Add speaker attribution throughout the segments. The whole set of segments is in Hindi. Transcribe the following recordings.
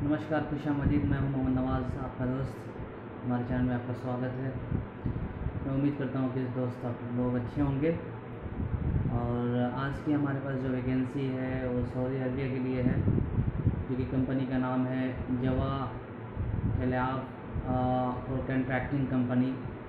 Speaker 1: नमस्कार खुशा मजीद, मैं हूं मोहम्मद नवाज़, आपका दोस्त। हमारे चैनल में आपका स्वागत है। मैं उम्मीद करता हूं कि दोस्त आप लोग अच्छे होंगे। और आज की हमारे पास जो वैकेंसी है वो सऊदी अरबिया के लिए है, जो कि कंपनी का नाम है जवा खिलाफ और कंट्रैक्टिंग कंपनी।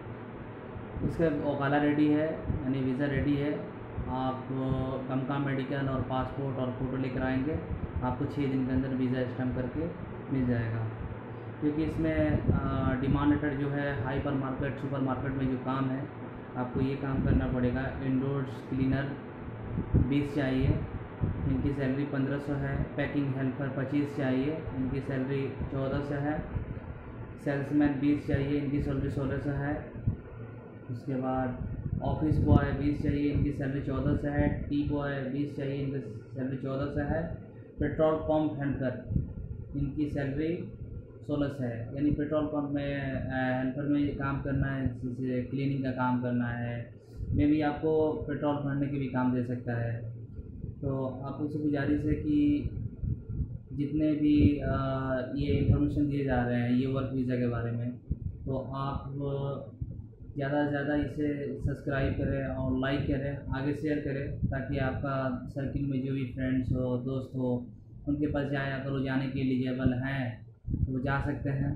Speaker 1: इसका वकाला रेडी है, यानी वीज़ा रेडी है। आप दमका मेडिकल और पासपोर्ट और फ़ोटो लेकर आएंगे, आपको 6 दिन के अंदर वीज़ा स्टैम्प करके मिल जाएगा। क्योंकि इसमें डिमांडेड जो है हाइपर मार्केट सुपर मार्केट में जो काम है, आपको ये काम करना पड़ेगा। इंडोर्स क्लीनर 20 चाहिए, इनकी सैलरी 1500 है। पैकिंग हेल्पर 25 चाहिए, इनकी सैलरी 1400 है। सेल्समैन 20 चाहिए, इनकी सैलरी 1600 है। उसके बाद ऑफिस बॉय 20 चाहिए, इनकी सैलरी 1400 है। टी बॉय 20 चाहिए, इनकी सैलरी 1400 है। पेट्रोल पंप हेल्पर, इनकी सैलरी 1600 है। यानी पेट्रोल पंप में हेल्पर में ये काम करना है, जैसे क्लीनिंग का काम करना है। मे भी आपको पेट्रोल भरने के भी काम दे सकता है। तो आप उससे गुजारिश है कि जितने भी ये इन्फॉर्मेशन दिए जा रहे हैं ये वर्क वीज़ा के बारे में, तो आप ज़्यादा से ज़्यादा इसे सब्सक्राइब करें और लाइक करें, आगे शेयर करें, ताकि आपका सर्किल में जो भी फ्रेंड्स हो, दोस्त हो, उनके पास जाए, अगर वो जाने के एलिजिबल हैं तो वो जा सकते हैं।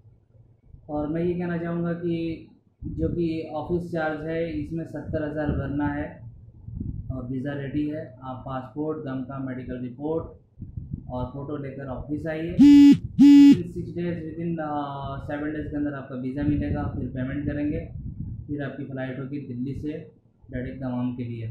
Speaker 1: और मैं ये कहना चाहूँगा कि जो कि ऑफिस चार्ज है इसमें 70,000 भरना है और वीज़ा रेडी है। आप पासपोर्ट, गम का मेडिकल रिपोर्ट और फ़ोटो लेकर ऑफिस आइए। विदिन 6 डेज़, विदिन 7 डेज़ के अंदर आपका वीज़ा मिलेगा। फिर पेमेंट करेंगे, फिर आपकी फ़्लाइट होगी दिल्ली से डायरेक्ट दमाम के लिए।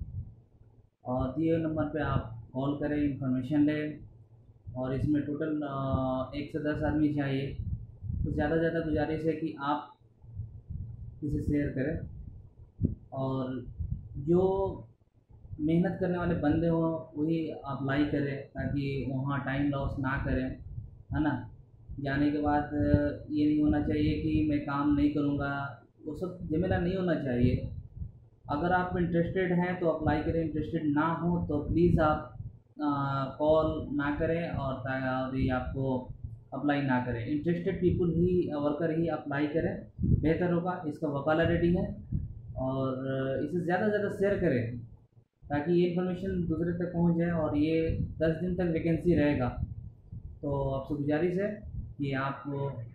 Speaker 1: और दिए हुए नंबर पे आप कॉल करें, इन्फॉर्मेशन लें। और इसमें टोटल 1 से 10 आदमी चाहिए, तो ज़्यादा से ज़्यादा गुजारिश है कि आप इसे शेयर करें। और जो मेहनत करने वाले बंदे हों वही अप्लाई करें, ताकि वहाँ टाइम लॉस ना करें, है ना। जाने के बाद ये नहीं होना चाहिए कि मैं काम नहीं करूँगा, वो सब झमेला नहीं होना चाहिए। अगर आप इंटरेस्टेड हैं तो अप्लाई करें, इंटरेस्टेड ना हो तो प्लीज़ आप कॉल ना करें और ये आपको अप्लाई ना करें। इंटरेस्टेड पीपल ही, वर्कर ही अप्लाई करें, बेहतर होगा। इसका वकाला रेडी है और इसे ज़्यादा से ज़्यादा शेयर करें, ताकि ये इन्फॉर्मेशन दूसरे तक पहुंच जाए। और ये 10 दिन तक वैकेंसी रहेगा, तो आपसे गुजारिश है कि आप